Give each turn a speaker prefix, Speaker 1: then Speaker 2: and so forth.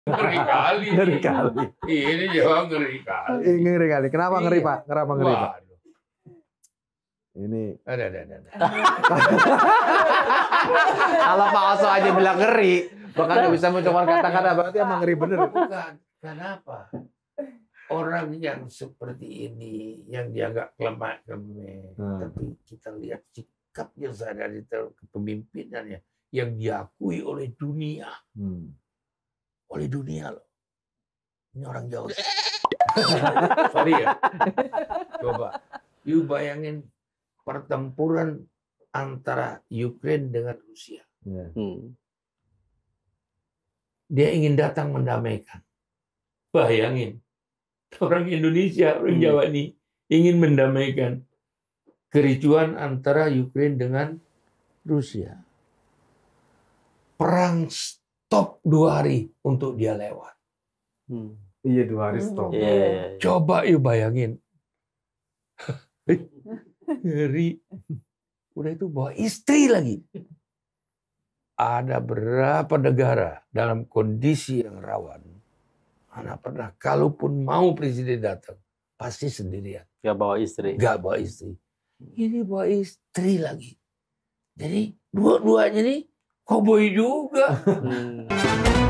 Speaker 1: Ngeri kali.
Speaker 2: Ngeri kali.
Speaker 1: Ini jawab ngeri kali.
Speaker 2: Ngeri kali. Kenapa ngeri, Pak? Kenapa ngeri, Pak?
Speaker 1: Waduh.
Speaker 2: Ini.
Speaker 1: Ada.
Speaker 2: Kalau Pak Oso aja bilang ngeri, bahkan nggak bisa mencoba kata-kata, berarti emang ngeri bener.
Speaker 1: Bukan. Kenapa? Orang yang seperti ini, yang dianggap lemah-lemah, tapi kita lihat sikapnya sadari kepemimpinannya yang diakui oleh dunia. Oleh dunia loh. Ini orang Jawa. Sorry ya. Coba. You bayangin pertempuran antara Ukraina dengan Rusia. Dia ingin datang mendamaikan. Bayangin. Orang Indonesia, orang Jawa ini ingin mendamaikan kericuan antara Ukraina dengan Rusia. Perang stop 2 hari untuk dia lewat.
Speaker 2: Iya, 2 hari stop.
Speaker 1: Coba yuk bayangin. Ngeri. Udah itu bawa istri lagi. Ada berapa negara dalam kondisi yang rawan. Anak pernah, kalaupun mau presiden datang, pasti sendirian.
Speaker 3: Gak bawa istri.
Speaker 1: Gak bawa istri. Ini bawa istri lagi. Jadi dua-duanya nih koboi juga.